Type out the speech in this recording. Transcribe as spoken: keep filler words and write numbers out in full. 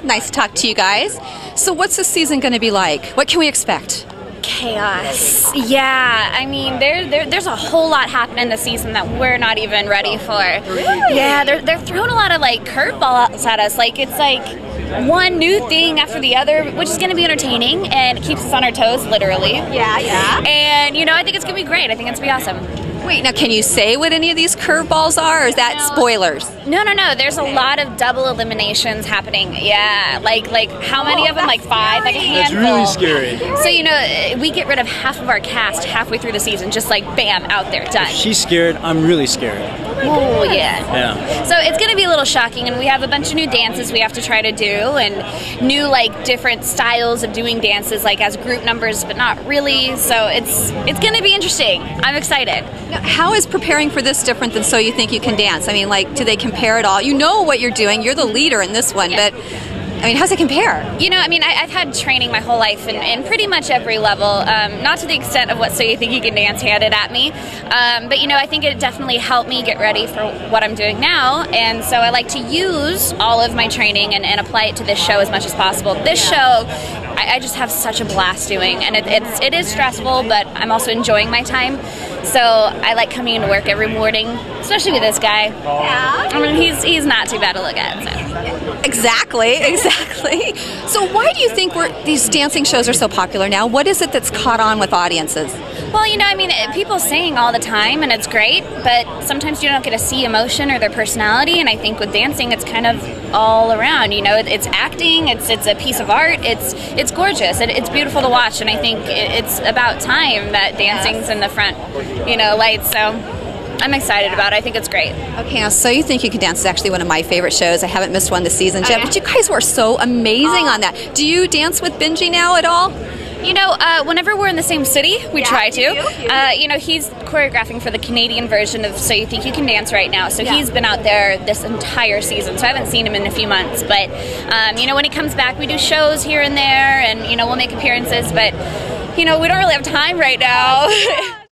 Nice to talk to you guys. So what's the season going to be like? What can we expect? Chaos. Yeah, I mean, there, there, there's a whole lot happening this season that we're not even ready for. Really? Yeah, they're, they're throwing a lot of like curveballs at us. Like it's like one new thing after the other, which is going to be entertaining and it keeps us on our toes, literally. Yeah, yeah. And you know, I think it's going to be great. I think it's going to be awesome. Wait, now can you say what any of these curveballs are, or is that No. spoilers? No, no, no. There's a lot of double eliminations happening. Yeah, like like how many Oh, of them? Like five, like a That's handful. really scary. So you know, we get rid of half of our cast halfway through the season, just like bam, out there, done. She's scared. I'm really scared. Oh yeah. Yeah. So it's going to be a little shocking, and we have a bunch of new dances we have to try to do, and new like different styles of doing dances, like as group numbers, but not really. So it's it's going to be interesting. I'm excited. Now, how is preparing for this different than So You Think You Can Dance? I mean, like, do they compare at all? You know what you're doing. You're the leader in this one, Yeah. but I mean, how's it compare? You know, I mean, I, I've had training my whole life in, in pretty much every level, um, not to the extent of what So You Think You Can Dance handed at me, um, but you know, I think it definitely helped me get ready for what I'm doing now, and so I like to use all of my training and, and apply it to this show as much as possible. This show, I, I just have such a blast doing, and it, it's, it is stressful, but I'm also enjoying my time, so I like coming into work every morning, especially with this guy. Yeah. I mean, he's, he's not too bad to look at, so. Exactly, exactly. So why do you think we're, these dancing shows are so popular now? What is it that's caught on with audiences? Well, you know, I mean, people sing all the time, and it's great, but sometimes you don't get to see emotion or their personality, and I think with dancing, it's kind of all around, you know, it's acting, it's it's a piece of art, it's it's gorgeous, it, it's beautiful to watch, and I think it, it's about time that dancing's in the front, you know, lights, so I'm excited about it. I think it's great. Okay, now So You Think You Can Dance is actually one of my favorite shows. I haven't missed one this season yet, Okay. but you guys were so amazing on that. Do you dance with Benji now at all? You know, uh, whenever we're in the same city, we Yeah, try to. you do, you Uh, you know, he's choreographing for the Canadian version of So You Think You Can Dance right now, so Yeah. he's been out there this entire season, so I haven't seen him in a few months. But, um, you know, when he comes back, we do shows here and there, and, you know, we'll make appearances, but, you know, we don't really have time right now.